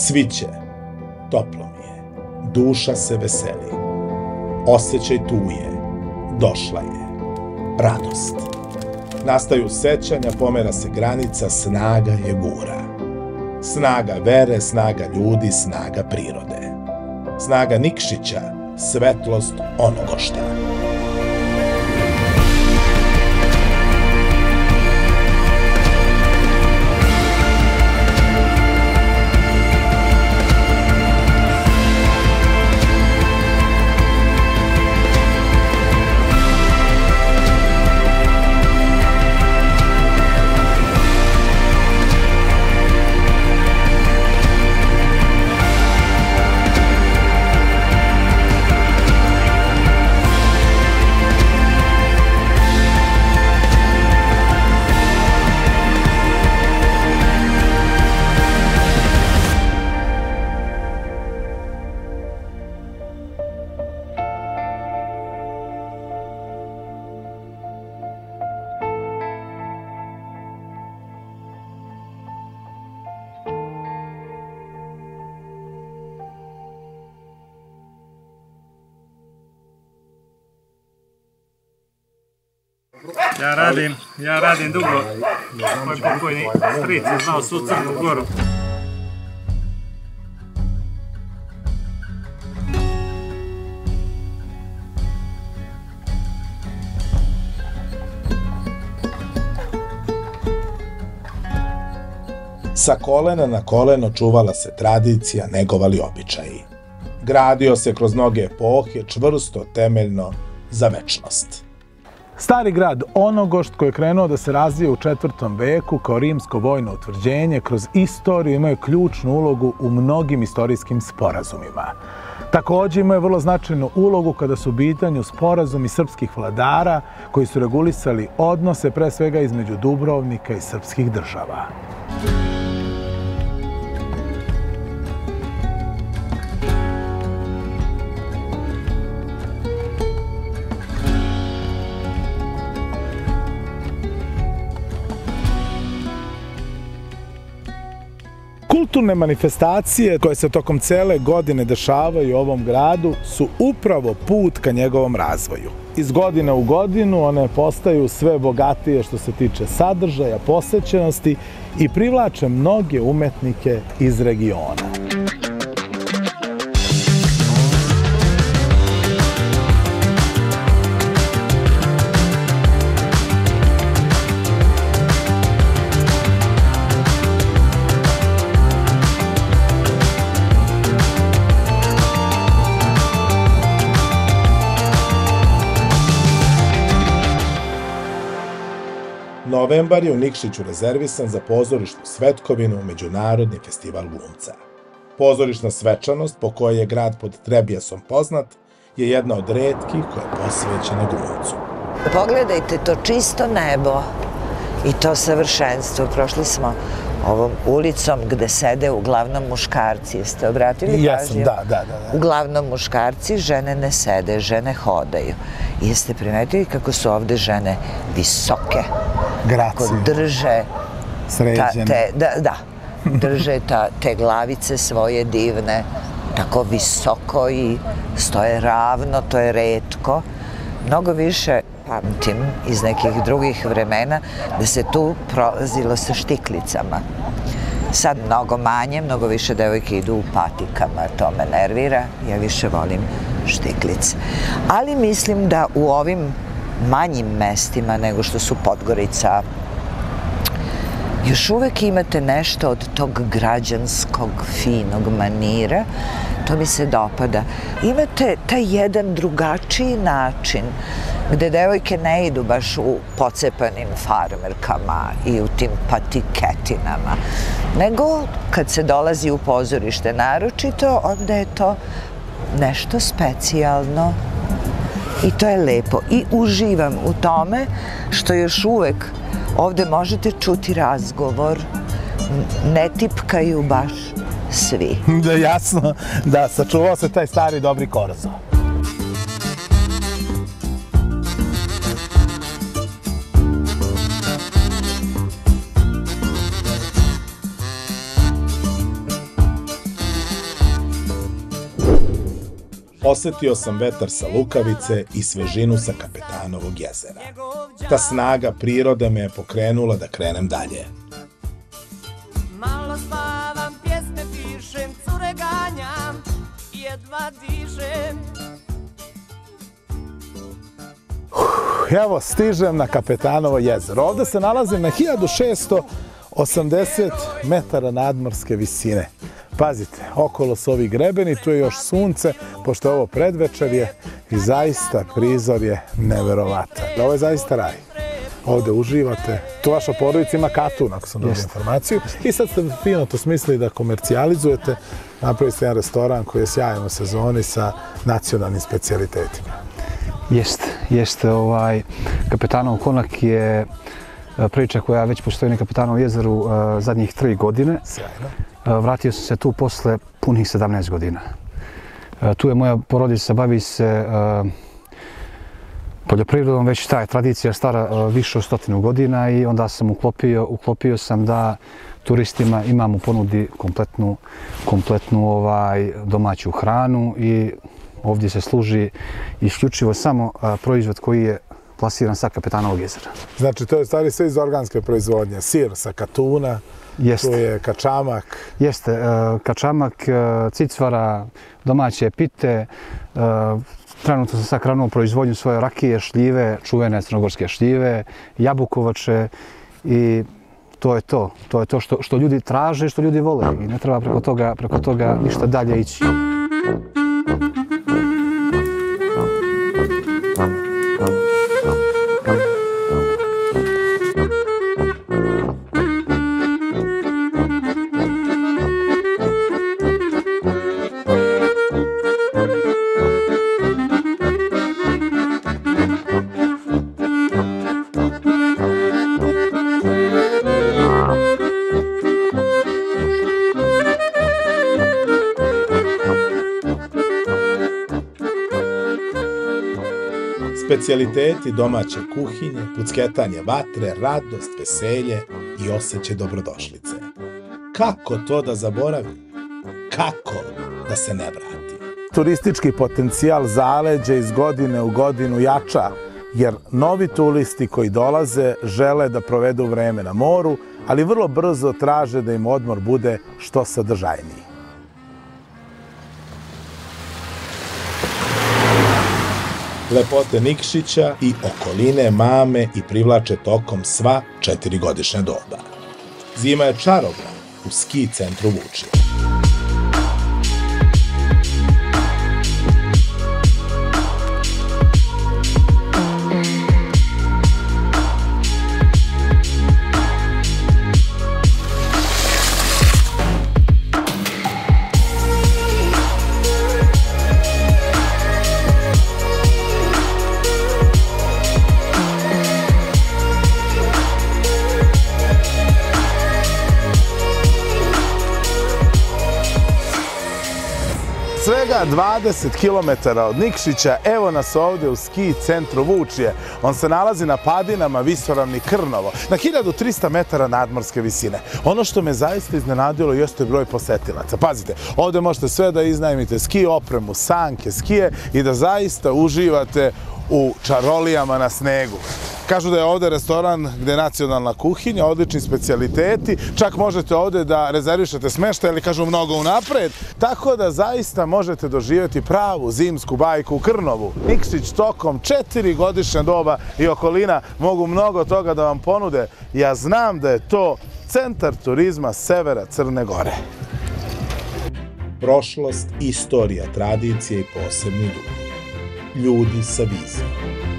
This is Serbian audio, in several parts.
Cviće, toplo mi je, duša se veseli, osjećaj tuje, došla je, radost. Nastaju sećanja, pomera se granica, snaga je gura. Snaga vere, snaga ljudi, snaga prirode. Snaga Nikšića, svetlost onogošta. Ja radim dugo. Moj pokojni stric je znao svu Crnu Goru. Sa kolena na koleno čuvala se tradicija, negovali običaji. Gradio se kroz mnoge epohe, čvrsto, temeljno, za večnost. Stari grad Onogošt, koji je krenuo da se razvija u 4. veku kao rimsko vojno utvrđenje, kroz istoriju imao je ključnu ulogu u mnogim istorijskim sporazumima. Također imao je vrlo značajnu ulogu kada su u pitanju sporazumi srpskih vladara koji su regulisali odnose pre svega između Dubrovnika i srpskih država. Kulturne manifestacije koje se tokom cele godine dešavaju u ovom gradu su upravo put ka njegovom razvoju. Iz godine u godinu one postaju sve bogatije što se tiče sadržaja, posećenosti i privlače mnoge umetnike iz regiona. Novembar je u Nikšiću rezervisan za pozorišnu svetkovinu Međunarodni festival glumca. Pozorišna svečanost, po kojoj je grad pod Trebijasom poznat, je jedna od retkih koja je posvećena glumcu. Pogledajte to čisto nebo i to savršenstvo. Prošli smo ovom ulicom gde sede uglavnom muškarci. Jeste obratili pažnju? Jesam, da. Uglavnom muškarci, žene ne sede, žene hodaju. Jeste primetili kako su ovde žene visoke? Gracije. Drže sređene. Drže te glavice svoje divne, tako visoko i stoje ravno, to je retko. Mnogo više pamtim iz nekih drugih vremena da se tu prolazilo sa štiklicama. Sad mnogo manje, mnogo više devojke idu u patikama, to me nervira, ja više volim štiklice. Ali mislim da u ovim manjim mestima nego što su Podgorica, još uvek imate nešto od tog građanskog, finog manira, to mi se dopada. Imate taj jedan drugačiji način gde devojke ne idu baš u pocepanim farmerkama i u tim patiketinama, nego kad se dolazi u pozorište naročito, onda je to nešto specijalno. I to je lepo. I uživam u tome što još uvek ovde možete čuti razgovor. Ne tipkaju baš svi. Da, jasno. Da, sačuvao se taj stari dobri korzo. Osetio sam vetar sa Lukavice i svežinu sa Kapetanovog jezera. Ta snaga prirode me je pokrenula da krenem dalje. Malo spavam, pjesme pišem, cure ganjam, jedva dišem. Evo, stižem na Kapetanovo jezero. Ovde se nalazim na 1680 metara nadmorske visine. Pazite, okolo su ovi grebeni, tu je još sunce, pošto je ovo predvečerje i zaista prizor je neverovatan. Ovo je zaista raj. Ovde uživate. Tu vaša porodica ima katun, ako sam dobio informaciju. I sad ste fino to smislili da komercijalizujete. Napravili ste jedan restoran koji je sjajan u sezoni sa nacionalnim specijalitetima. Jeste. Kapetanov konak je priča koja već postoji na Kapetanovom jezeru zadnjih 3 godine. Sjajno. Vratio sam se tu posle punih 17 godina. Tu je moja porodica, bavi se poljoprivredom, već ta je tradicija stara više od 100 godina i onda sam uklopio sam da turistima imam u ponudi kompletnu domaću hranu i ovdje se služi isključivo samo proizvod koji je plasiran sa Kapetanovog jezera. Znači, to je stvari sve iz organske proizvodnje. Sir sa katuna, tu je kačamak. Jeste, kačamak, cicvara, domaće pite. Trenutno sam sad krenuo proizvodnju svoje rakije, šljive, čuvene crnogorske šljive, jabukovače i to je to. To je to što ljudi traže, što ljudi vole i ne treba preko toga ništa dalje ići. Specijaliteti domaće kuhinje, pucketanje vatre, radost, veselje i osjećaj dobrodošlice. Kako to da zaboravim? Kako da se ne vrati? Turistički potencijal zaleđa iz godine u godinu jača, jer novi turisti koji dolaze žele da provedu vreme na moru, ali vrlo brzo traže da im odmor bude što sadržajniji. Lepote Nikšića i okoline mame i privlače tokom sva 4-godišnja doba. Zima je čarobna u ski centru Vučije. Svega 20 km od Nikšića, evo nas ovdje u ski centru Vučije. On se nalazi na padinama visoravni Krnovo, na 1300 metara nadmorske visine. Ono što me zaista iznenadilo jeste broj posetilaca. Pazite, ovdje možete sve da iznajmite, ski opremu, sanke, skije i da zaista uživate u čarolijama na snegu. Kažu da je ovdje restoran gdje je nacionalna kuhinja, odlični specijaliteti, čak možete ovdje da rezervišete smeštaj, ali kažu mnogo unapred, tako da zaista možete doživjeti pravu zimsku bajku u Krnovu. Nikšić tokom 4-godišnja doba i okolina mogu mnogo toga da vam ponude. Ja znam da je to centar turizma severa Crne Gore. Prošlost, istorija, tradicije i posebni ljudi. Ljudi sa vizijom.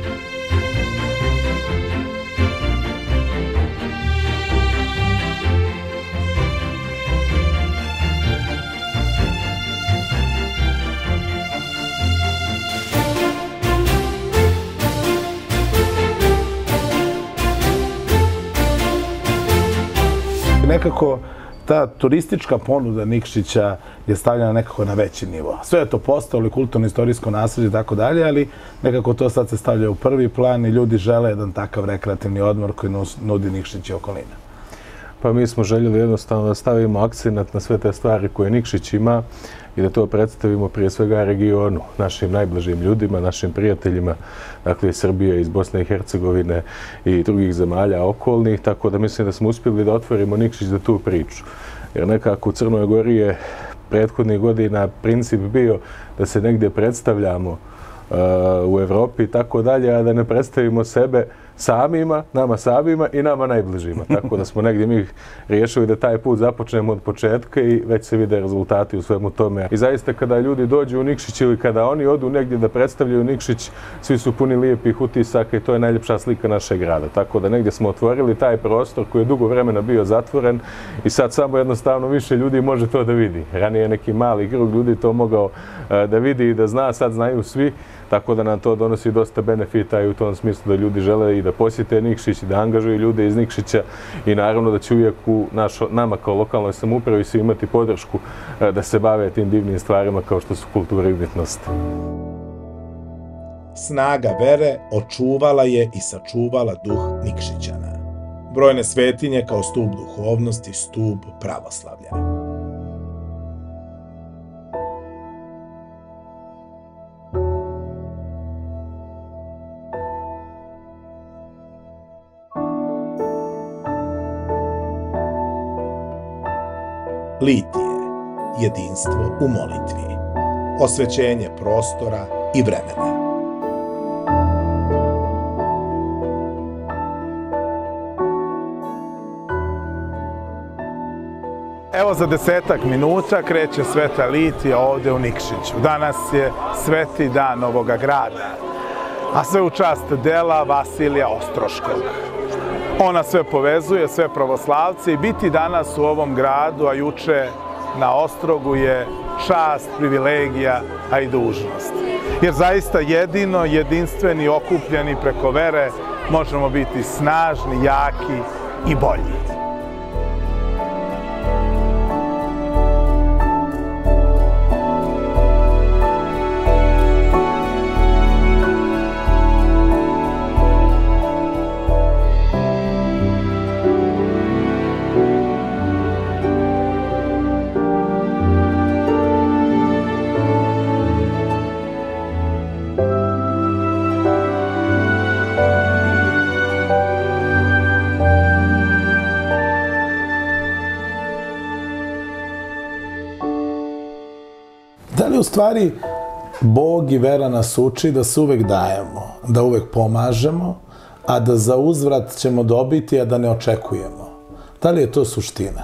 Nekako ta turistička ponuda Nikšića je stavljena nekako na veći nivo. Sve je to postalo, kulturno-istorijsko nasljeđe i tako dalje, ali nekako to sad se stavlja u prvi plan i ljudi žele jedan takav rekreativni odmor koji nudi Nikšić i okolina. pa mi smo željeli jednostavno da stavimo akcenat na sve te stvari koje Nikšić ima i da to predstavimo prije svega regionu, našim najbližim ljudima, našim prijateljima, dakle iz Srbije, iz Bosne i Hercegovine i drugih zemalja okolnih, tako da mislim da smo uspjeli da otvorimo Nikšić za tu priču. Jer nekako u Crnoj Gori je prethodnih godina princip bio da se negdje predstavljamo u Evropi i tako dalje, a da ne predstavimo sebe samima, nama samima i nama najbližima. Tako da smo negdje mi riješili da taj put započnemo od početka i već se vide rezultati u svemu tome. I zaista kada ljudi dođu u Nikšić ili kada oni odu negdje da predstavljaju Nikšić, svi su puni lijepih utisaka i to je najljepša slika našeg grada. Tako da negdje smo otvorili taj prostor koji je dugo vremena bio zatvoren i sad samo jednostavno više ljudi može to da vidi. Ranije je neki mali krug ljudi to mogao da vidi i da zna, sad znaju svi. Tako da nam to donosi dosta benefita i u tom smislu da ljudi žele i da posjete Nikšić i da angažuju ljude iz Nikšića i naravno da će uvijek u nama kao lokalnoj samoupravi svi imati podršku da se bave tim divnim stvarima kao što su kultura i umjetnost. Snaga vere očuvala je i sačuvala duh Nikšićana. Brojne svetinje kao stub duhovnosti, stub pravoslavlja. Litije, jedinstvo u molitvi, osvećenje prostora i vremena. Evo za 10-ak minuta kreće Sveta Litija ovdje u Nikšiću. Danas je Sveti dan ovoga grada, a sve u čast dela Vasilija Ostroškog. Ona sve povezuje, sve pravoslavce i biti danas u ovom gradu, a juče na Ostrogu je čast, privilegija, a i dužnost. Jer zaista jedino, jedinstveni, okupljeni preko vere možemo biti snažni, jaki i bolji. Da li u stvari Bog i vera nas uči da se uvek dajemo, da uvek pomažemo, a da za uzvrat ćemo dobiti, a da ne očekujemo? Da li je to suština?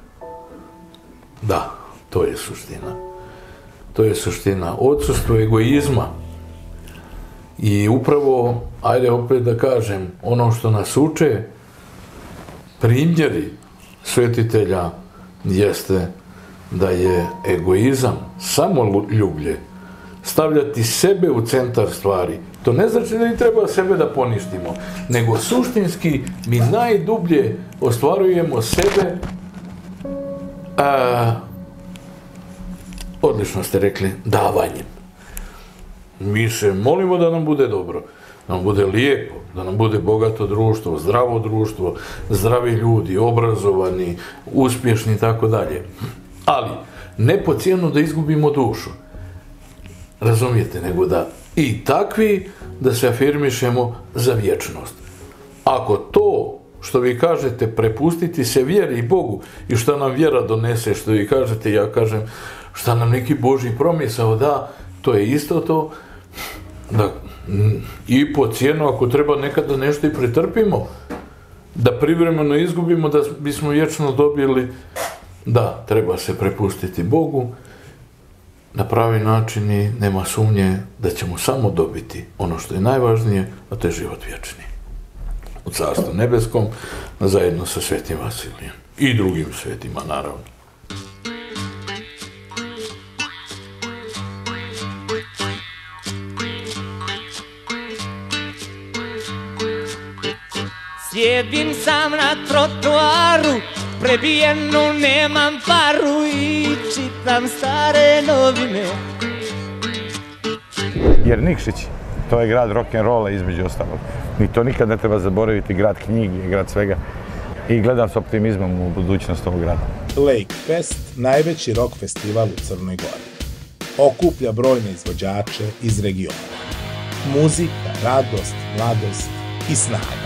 Da, to je suština. To je suština. Odsustvo egoizma i upravo, ajde opet da kažem, ono što nas uče primjeri svetitelja jeste da je egoizam, samoljublje, stavljati sebe u centar stvari. To ne znači da mi treba sebe da poništimo, nego suštinski mi najdublje ostvarujemo sebe, odlično ste rekli, davanjem. Mi se molimo da nam bude dobro, da nam bude lijepo, da nam bude bogato društvo, zdravi ljudi, obrazovani, uspješni i tako dalje. Ali ne po cijenu da izgubimo dušu. Razumijete, nego da i takvi da se afirmišemo za vječnost. Ako to, što vi kažete, prepustiti se vjeri i Bogu i šta nam vjera donese, što vi kažete, ja kažem, šta nam neki Božji promisao da, to je isto to, da i po cijenu, ako treba nekada nešto i pretrpimo, da privremeno izgubimo, da bismo vječno dobili. Da, treba se prepustiti Bogu na pravi način i nema sumnje da ćemo samo dobiti ono što je najvažnije, a to je život vječni. U Carstvu nebeskom, zajedno sa Svetim Vasilijem i drugim svetima, naravno. Sjedim sam na trotoaru, prebijenu nemam paru i čitam stare novine. Jer Nikšić, to je grad rock'n'rolla između ostalog. Ni to nikad ne treba zaboraviti, grad knjige, grad svega. i gledam s optimizmom u budućnost ovog grada. Lake Fest, najveći rock festival u Crnoj Gori. Okuplja brojne izvođače iz regiona. Muzika, radost, mladost i snaga.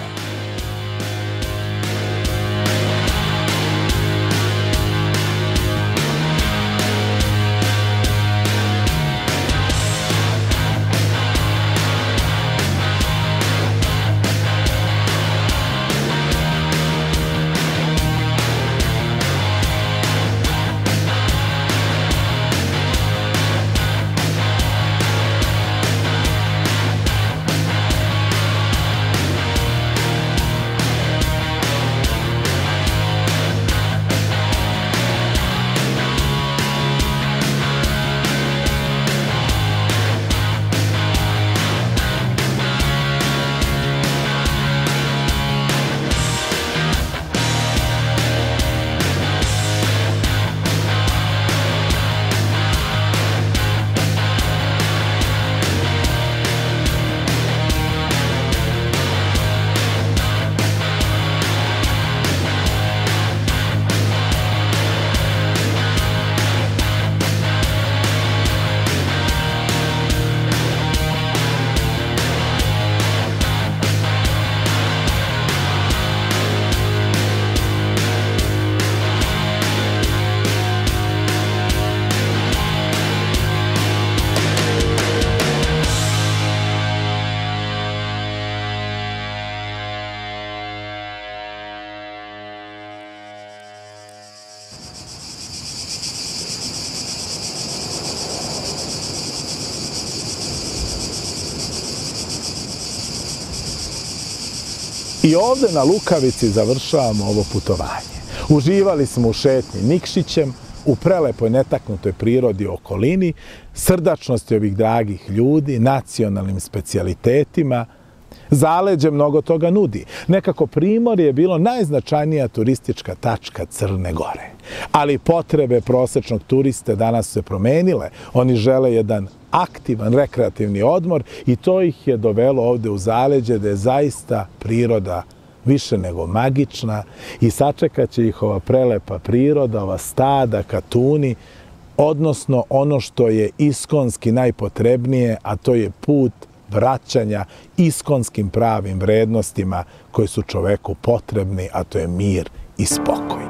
I ovde na Lukavici završavamo ovo putovanje. Uživali smo u šetnji Nikšićem, u prelepoj netaknutoj prirodi okolini, srdačnosti ovih dragih ljudi, nacionalnim specijalitetima. Zaleđe mnogo toga nudi. Nekako Primorje je bilo najznačajnija turistička tačka Crne Gore. Ali potrebe prosečnog turiste danas su se promenile. Oni žele jedan aktivan, rekreativni odmor i to ih je dovelo ovde u Zaleđe da je zaista priroda više nego magična i sačekat će ih ova prelepa priroda, ova stada, katuni, odnosno ono što je iskonski najpotrebnije, a to je put vraćanja iskonskim pravim vrednostima koji su čoveku potrebni, a to je mir i spokoj.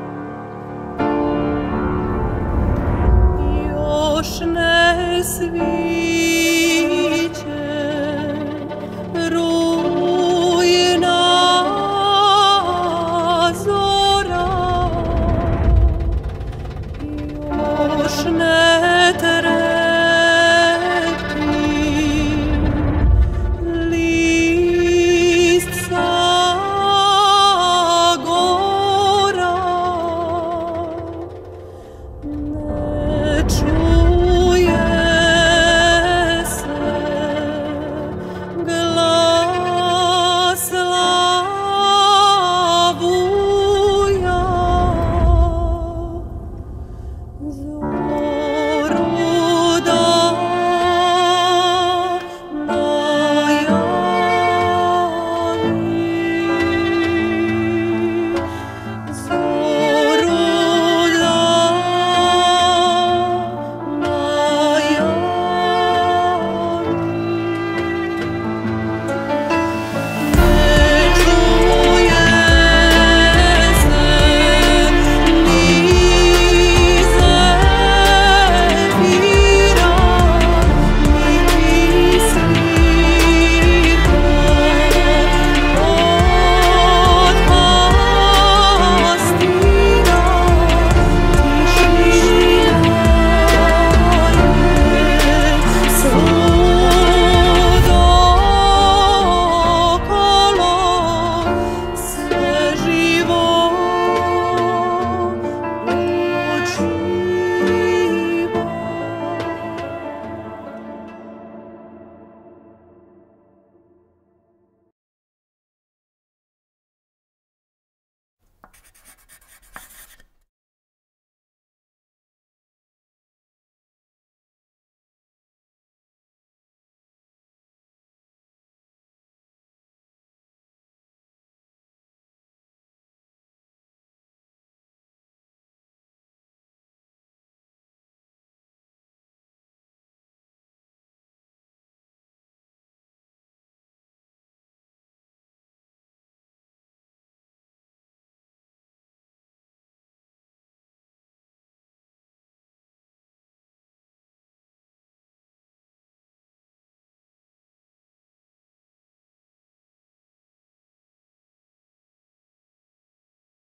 Još ne svi